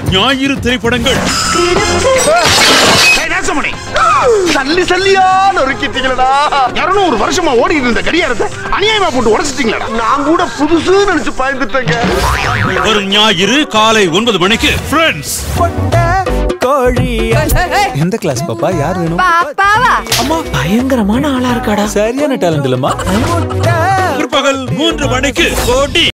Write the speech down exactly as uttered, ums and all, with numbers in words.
ஞாயிறு திரைப்படங்கள். சல்லி சல்லியா நொறுக்கிட்டீங்களா? இருநூறு வருஷமா ஓடிட்டு இருந்த கடியாரத்தை அநியாயமா போட்டு உடைச்சிட்டீங்களா? நான் கூட புதுசு நினைச்சு பயந்துட்டேங்க. ஒரு ஞாயிறு காலை ஒன்பது மணிக்கு ஃப்ரெண்ட்ஸ். எந்த கிளாஸ் பாப்பா? யார் வேணும்? பாப்பாவா? அம்மா பயங்கரமான ஆளா இருக்காடா. சரியான டேலண்ட் இல்லம்மா. பிற்பகல் மூன்று மணிக்கு கோடி.